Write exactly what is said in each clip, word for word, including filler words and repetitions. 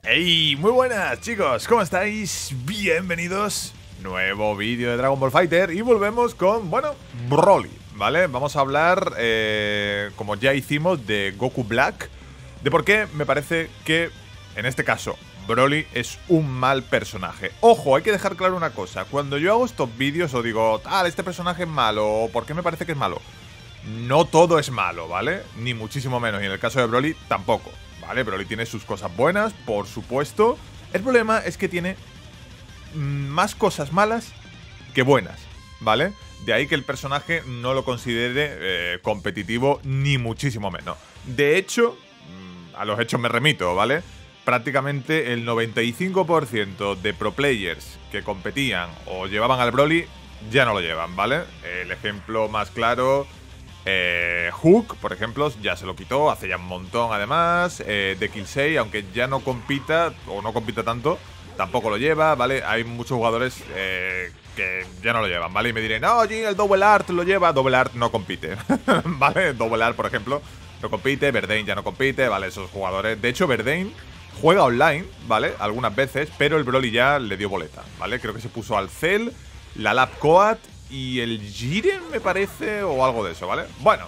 Hey, muy buenas chicos, ¿cómo estáis? Bienvenidos, nuevo vídeo de Dragon Ball Fighter y volvemos con, bueno, Broly, ¿vale? Vamos a hablar, eh, como ya hicimos, de Goku Black, de por qué me parece que, en este caso, Broly es un mal personaje. Ojo, hay que dejar claro una cosa, cuando yo hago estos vídeos o digo, tal, este personaje es malo, o por qué me parece que es malo, no todo es malo, ¿vale? Ni muchísimo menos, y en el caso de Broly, tampoco. Vale, Broly tiene sus cosas buenas, por supuesto. El problema es que tiene más cosas malas que buenas, ¿vale? De ahí que el personaje no lo considere eh, competitivo, ni muchísimo menos. De hecho, a los hechos me remito, ¿vale? Prácticamente el noventa y cinco por ciento de pro players que competían o llevaban al Broly ya no lo llevan, ¿vale? El ejemplo más claro... Eh, Hook, por ejemplo, ya se lo quitó, hace ya un montón además. eh, De Killsei, aunque ya no compita, o no compita tanto, tampoco lo lleva, ¿vale? Hay muchos jugadores eh, que ya no lo llevan, ¿vale? Y me dirán, no, Jin, el Double Art lo lleva. Double Art no compite, ¿vale? Double Art, por ejemplo, no compite. Verdane ya no compite, ¿vale? Esos jugadores. De hecho, Verdane juega online, ¿vale? Algunas veces, pero el Broly ya le dio boleta, ¿vale? Creo que se puso al Cell, la Lab Coat y el Jiren, me parece, o algo de eso, ¿vale? Bueno,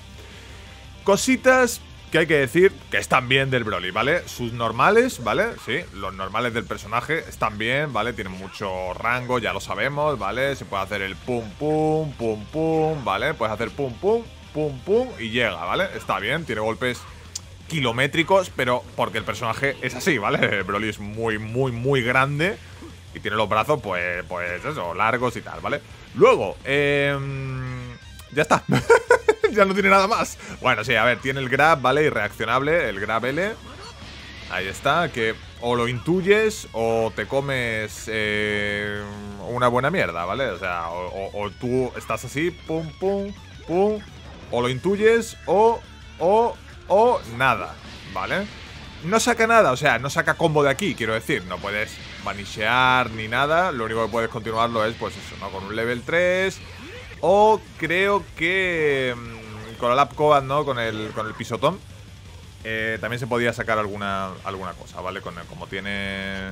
cositas que hay que decir que están bien del Broly, ¿vale? Sus normales, ¿vale? Sí, los normales del personaje están bien, ¿vale? Tienen mucho rango, ya lo sabemos, ¿vale? Se puede hacer el pum pum, pum pum, ¿vale? Puedes hacer pum pum, pum pum y llega, ¿vale? Está bien, tiene golpes kilométricos, pero porque el personaje es así, ¿vale? El Broly es muy, muy, muy grande y tiene los brazos, pues, pues eso, largos y tal, ¿vale? Luego, eh, ya está. Ya no tiene nada más. Bueno, sí, a ver, tiene el grab, ¿vale? Irreaccionable, el grab L. Ahí está, que o lo intuyes o te comes eh, una buena mierda, ¿vale? O sea, o, o, o tú estás así, pum, pum, pum, o lo intuyes o, o, o nada, ¿vale? No saca nada, o sea, no saca combo de aquí, quiero decir. No puedes vanishear ni nada. Lo único que puedes continuarlo es, pues eso, ¿no? Con un level tres. O creo que mmm, con la Lab Coat, ¿no? Con el, con el pisotón eh, también se podía sacar alguna, alguna cosa, ¿vale? Con el, como tiene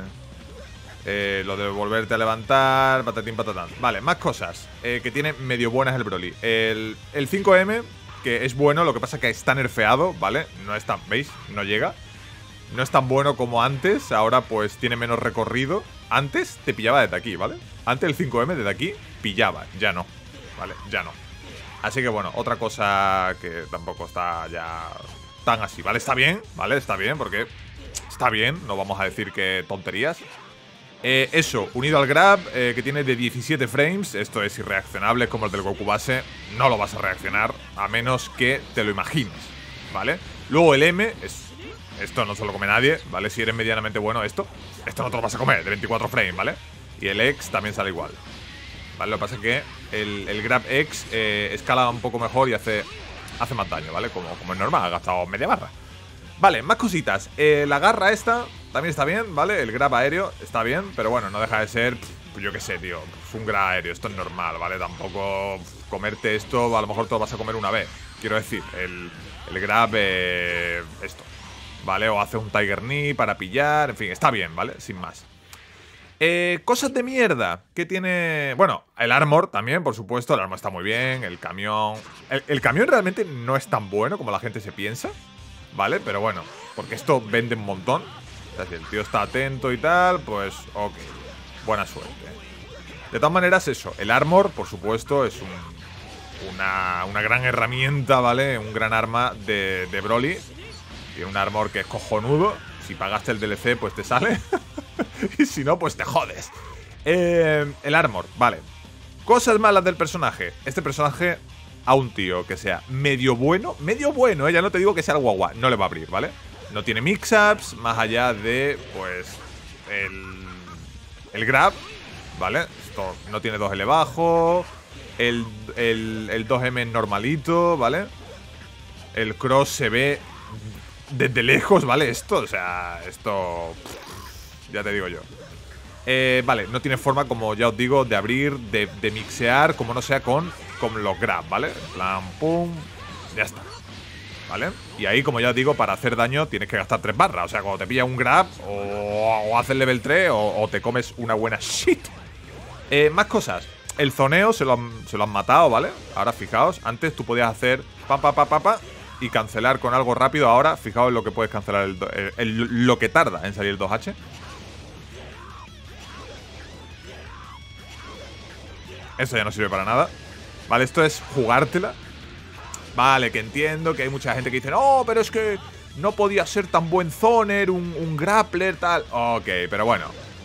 eh, lo de volverte a levantar, patatín patatán. Vale, más cosas eh, que tiene medio buenas el Broly. El, el cinco eme, que es bueno, lo que pasa que está nerfeado, ¿vale? No está, ¿veis? No llega. No es tan bueno como antes, ahora pues tiene menos recorrido. Antes te pillaba desde aquí, ¿vale? Antes el cinco eme desde aquí pillaba, ya no, ¿vale? Ya no. Así que bueno, otra cosa que tampoco está ya tan así, ¿vale? Está bien, ¿vale? Está bien, porque está bien, no vamos a decir que tonterías. eh, Eso, unido al grab, eh, que tiene de diecisiete frames. Esto es irreaccionable, como el del Goku base. No lo vas a reaccionar, a menos que te lo imagines, ¿vale? Luego el M es... Esto no se lo come nadie, ¿vale? Si eres medianamente bueno, esto Esto no te lo vas a comer, de veinticuatro frames, ¿vale? Y el X también sale igual, ¿vale? Lo que pasa es que el, el Grab X eh, escala un poco mejor y hace hace más daño, ¿vale? Como, como es normal, ha gastado media barra. Vale, más cositas. eh, La garra esta también está bien, ¿vale? El Grab aéreo está bien, pero bueno, no deja de ser, pff, yo qué sé, tío, es un Grab aéreo, esto es normal, ¿vale? Tampoco pff, comerte esto, a lo mejor te lo vas a comer una vez. Quiero decir, el, el Grab, eh, esto, ¿vale? O hace un Tiger Knee para pillar, en fin, está bien, ¿vale? Sin más. Eh, cosas de mierda que tiene... Bueno, el armor también, por supuesto. El armor está muy bien, el camión... El, el camión realmente no es tan bueno como la gente se piensa, ¿vale? Pero bueno, porque esto vende un montón. O sea, si el tío está atento y tal, pues ok, buena suerte. De todas maneras, eso, el armor, por supuesto, es un, una, una gran herramienta, ¿vale? Un gran arma de, de Broly. Tiene un armor que es cojonudo. Si pagaste el D L C, pues te sale. Y si no, pues te jodes. eh, El armor, vale. Cosas malas del personaje. Este personaje, a un tío que sea medio bueno, medio bueno, ¿eh? Ya no te digo que sea el guagua, no le va a abrir, ¿vale? No tiene mix-ups, más allá de, pues, el, el grab, ¿vale? Esto no tiene dos ele bajo. El, el, el dos eme es normalito, ¿vale? El cross se ve desde lejos, ¿vale? Esto, o sea, esto... Ya te digo yo. Eh, vale, no tiene forma, como ya os digo, de abrir, de, de mixear, como no sea con, con los grab, ¿vale? En plan, pum, ya está. ¿vale? Y ahí, como ya os digo, para hacer daño tienes que gastar tres barras. O sea, cuando te pilla un grab, o, o haces level tres, o, o te comes una buena shit. Eh, más cosas. El zoneo se lo, han, se lo han matado, ¿vale? Ahora fijaos, antes tú podías hacer pa pa pa pa pa y cancelar con algo rápido. Ahora fijaos en lo que puedes cancelar, el, el, el, lo que tarda en salir el dos H. Eso ya no sirve para nada. Vale, esto es jugártela. Vale, que entiendo que hay mucha gente que dice no, pero es que no podía ser tan buen zoner, un, un grappler, tal. Ok, pero bueno,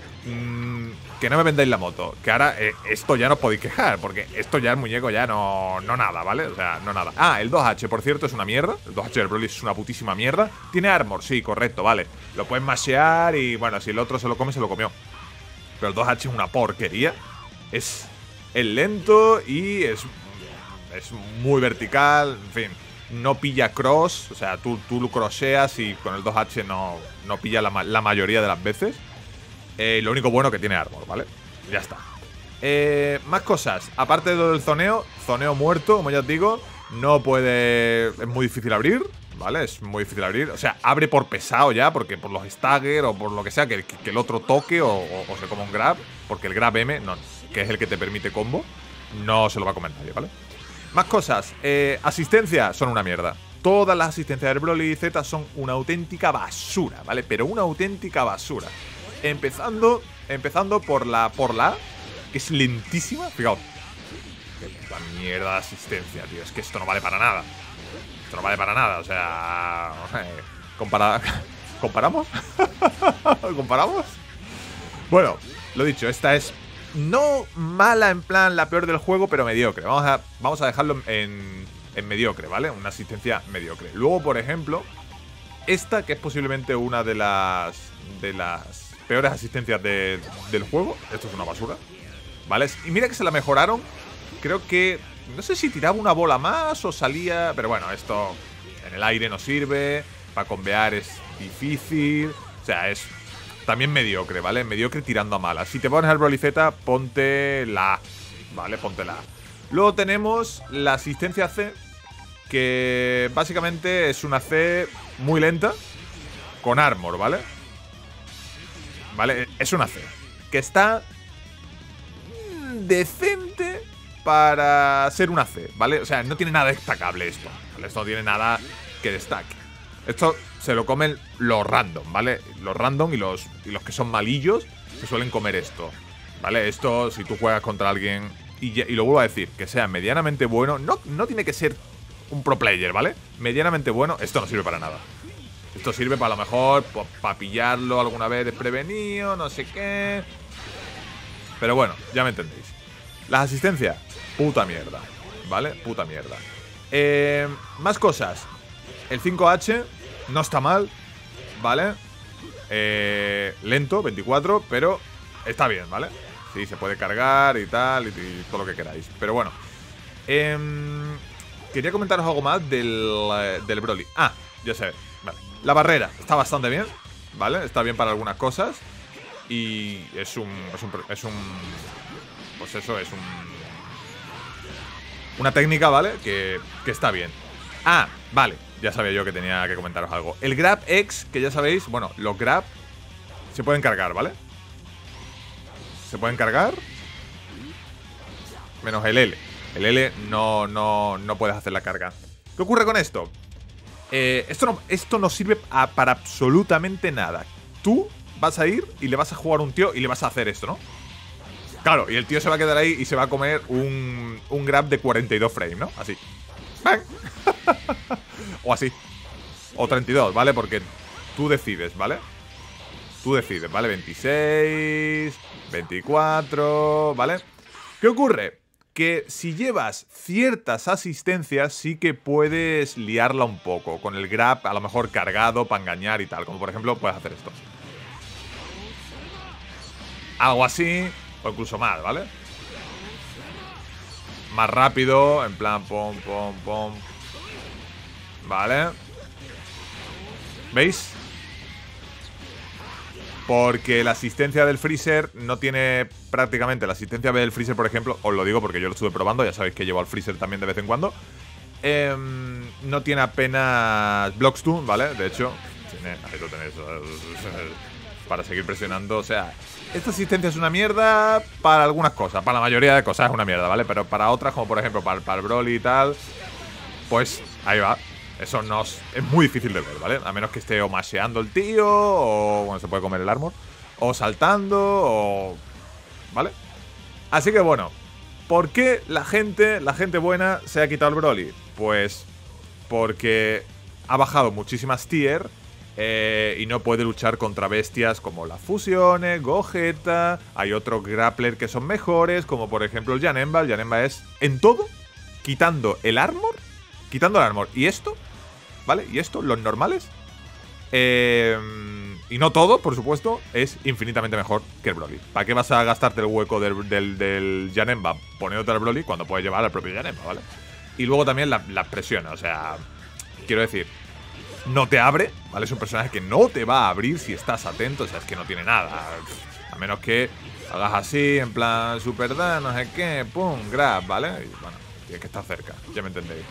mmm, que no me vendáis la moto. Que ahora eh, esto ya no os podéis quejar, porque esto ya el muñeco ya no, no nada, ¿vale? O sea, no nada. Ah, el dos H, por cierto, es una mierda. El dos H del Broly es una putísima mierda. Tiene armor, sí, correcto, vale. Lo puedes mashear y bueno, si el otro se lo come, se lo comió. Pero el dos H es una porquería. Es... Es lento y es, es muy vertical, en fin, no pilla cross, o sea, tú, tú lo crosseas y con el dos H no, no pilla la, la mayoría de las veces. Eh, lo único bueno que tiene armor, ¿vale? Ya está. Eh, más cosas, aparte de lo del zoneo, zoneo muerto, como ya os digo, no puede... Es muy difícil abrir, ¿vale? Es muy difícil abrir, o sea, abre por pesado ya, porque por los stagger o por lo que sea, que, que el otro toque o, o, o se coma un grab, porque el grab M no... que es el que te permite combo, no se lo va a comer nadie, ¿vale? Más cosas, eh, asistencia son una mierda. Todas las asistencias del Broly Z son una auténtica basura, ¿vale? Pero una auténtica basura. Empezando, empezando por la, por la A, que es lentísima. Fijaos. Qué puta mierda de asistencia, tío. Es que esto no vale para nada. Esto no vale para nada, o sea... Eh, compara... ¿Comparamos? ¿Comparamos? Bueno, lo dicho, esta es... No mala en plan la peor del juego, pero mediocre. Vamos a, vamos a dejarlo en, en mediocre, ¿vale? Una asistencia mediocre. Luego, por ejemplo, esta que es posiblemente una de las de las peores asistencias de, del juego. Esto es una basura, ¿vale? Y mira que se la mejoraron. Creo que... No sé si tiraba una bola más o salía... Pero bueno, esto en el aire no sirve. Para combear es difícil. O sea, es... También mediocre, ¿vale? Mediocre tirando a mala. Si te pones al Broly Z, ponte la A, ¿vale? Ponte la A. Luego tenemos la asistencia C, que básicamente es una C muy lenta, con armor, ¿vale? ¿Vale? Es una C que está decente para ser una C, ¿vale? O sea, no tiene nada destacable esto, ¿vale? Esto no tiene nada que destaque. Esto se lo comen los random, ¿vale? Los random y los, y los que son malillos se suelen comer esto, ¿vale? Esto, si tú juegas contra alguien, y, y lo vuelvo a decir, que sea medianamente bueno, no, no tiene que ser un pro player, ¿vale? Medianamente bueno, esto no sirve para nada. Esto sirve para lo mejor para pillarlo alguna vez desprevenido, no sé qué. Pero bueno, ya me entendéis. Las asistencias, puta mierda, ¿vale? Puta mierda. Eh, más cosas. El cinco H no está mal, ¿vale? Eh, lento, veinticuatro, pero está bien, ¿vale? Sí, se puede cargar y tal, y, y todo lo que queráis. Pero bueno, eh, quería comentaros algo más del, del Broly. Ah, ya sé, vale. La barrera está bastante bien, ¿vale? Está bien para algunas cosas. Y es un... Es un, es un pues eso, es un... Una técnica, ¿vale? Que, que está bien. Ah, vale. Ya sabía yo que tenía que comentaros algo. El Grab X, que ya sabéis, bueno, los Grab se pueden cargar, ¿vale? Se pueden cargar. Menos el L. El L no, no, no puedes hacer la carga. ¿Qué ocurre con esto? Eh, esto, no, esto no sirve a, para absolutamente nada. Tú vas a ir y le vas a jugar a un tío y le vas a hacer esto, ¿no? Claro, y el tío se va a quedar ahí y se va a comer un, un grab de cuarenta y dos frames, ¿no? Así. ¡Bang! O así. O treinta y dos, ¿vale? Porque tú decides, ¿vale? Tú decides, ¿vale? veintiséis, veinticuatro, ¿vale? ¿Qué ocurre? Que si llevas ciertas asistencias sí que puedes liarla un poco. Con el grab a lo mejor cargado para engañar y tal. Como por ejemplo puedes hacer esto. Algo así, o incluso más, ¿vale? Más rápido, en plan pom, pom, pom. Vale. ¿Veis? Porque la asistencia del Freezer no tiene prácticamente la asistencia del Freezer, por ejemplo. Os lo digo porque yo lo estuve probando, ya sabéis que llevo al Freezer también de vez en cuando. Eh, no tiene apenas Blockstone, ¿vale? De hecho, tiene, ahí lo tenéis. Para seguir presionando, o sea, esta asistencia es una mierda para algunas cosas. Para la mayoría de cosas es una mierda, ¿vale? Pero para otras, como por ejemplo para, para el Broly y tal, pues ahí va. Eso no es, es muy difícil de ver, ¿vale? A menos que esté o masheando el tío, o bueno, se puede comer el armor, o saltando, o... ¿vale? Así que bueno, ¿por qué la gente, la gente buena se ha quitado el Broly? Pues porque ha bajado muchísimas tier eh, y no puede luchar contra bestias como las fusiones, Gogeta. Hay otros grappler que son mejores, como por ejemplo el Janemba. El Janemba es en todo, quitando el armor, quitando el armor y esto, ¿vale? Y esto, los normales, eh, y no todo, por supuesto, es infinitamente mejor que el Broly. ¿Para qué vas a gastarte el hueco del, del, del Janemba poniéndote al Broly cuando puedes llevar al propio Janemba, ¿vale? Y luego también las la presiones, o sea, quiero decir, no te abre, ¿vale? Es un personaje que no te va a abrir si estás atento, o sea, es que no tiene nada. A menos que hagas así, en plan super da, no sé qué, pum, grab, ¿vale? Y bueno, tienes que estar cerca, ya me entendéis.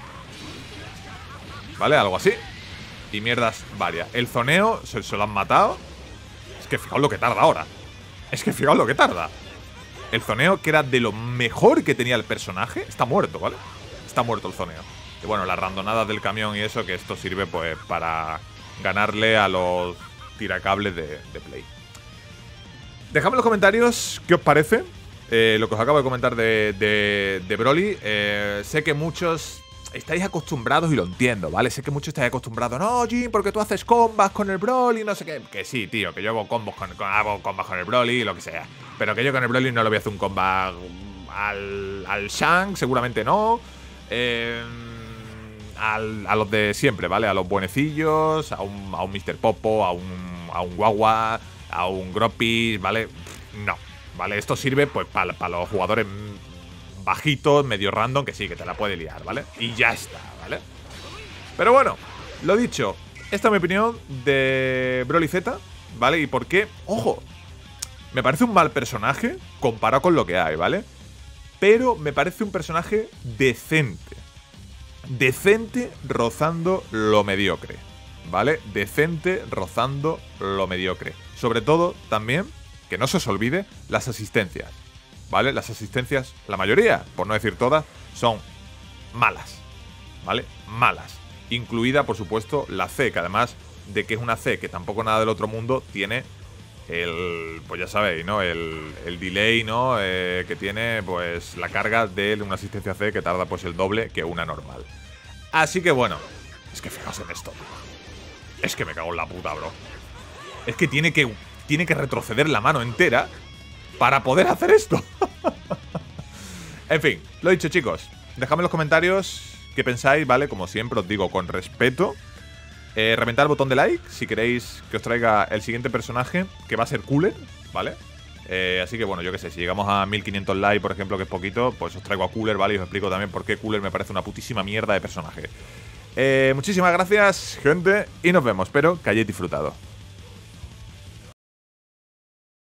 ¿Vale? Algo así. Y mierdas varias. El zoneo, se, se lo han matado. Es que fijaos lo que tarda ahora. Es que fijaos lo que tarda. El zoneo, que era de lo mejor que tenía el personaje, está muerto, ¿vale? Está muerto el zoneo. Y bueno, las randonadas del camión y eso, que esto sirve pues para ganarle a los tiracables de, de Play. Dejadme en los comentarios qué os parece eh, lo que os acabo de comentar de, de, de Broly. Eh, sé que muchos estáis acostumbrados y lo entiendo, ¿vale? Sé que muchos estáis acostumbrados. No, Jim, porque tú haces combas con el Broly, no sé qué. Que sí, tío, que yo hago combos con, con, hago combas con el Broly y lo que sea. Pero que yo con el Broly no le voy a hacer un comba al, al Shanks, seguramente no. Eh... Al, a los de siempre, ¿vale? A los buenecillos, a un, a un mister Popo, a un, a un Guagua, a un Groppy, ¿vale? No, ¿vale? Esto sirve pues para pa los jugadores bajitos, medio random, que sí, que te la puede liar, ¿vale? Y ya está, ¿vale? Pero bueno, lo dicho, esta es mi opinión de Broly Z, ¿vale? Y por qué, ojo, me parece un mal personaje comparado con lo que hay, ¿vale? Pero me parece un personaje decente. Decente rozando lo mediocre, ¿vale? Decente rozando lo mediocre. Sobre todo, también, que no se os olvide, las asistencias, ¿vale? Las asistencias, la mayoría, por no decir todas, son malas, ¿vale? Malas. Incluida, por supuesto, la C, que además de que es una C que tampoco nada del otro mundo, tiene el, pues ya sabéis, ¿no? El, el delay, ¿no? Eh, que tiene, pues, la carga de una asistencia C que tarda, pues, el doble que una normal. Así que, bueno, es que fijaos en esto. Es que me cago en la puta, bro. Es que tiene que, tiene que retroceder la mano entera para poder hacer esto. En fin, lo dicho, chicos. Dejadme en los comentarios qué pensáis, ¿vale? Como siempre os digo, con respeto. Eh, reventar el botón de like si queréis que os traiga el siguiente personaje, que va a ser Cooler, ¿vale? Eh, así que bueno, yo qué sé, si llegamos a mil quinientos likes, por ejemplo, que es poquito, pues os traigo a Cooler, ¿vale? Y os explico también por qué Cooler me parece una putísima mierda de personaje. Eh, muchísimas gracias, gente, y nos vemos. Espero que hayáis disfrutado.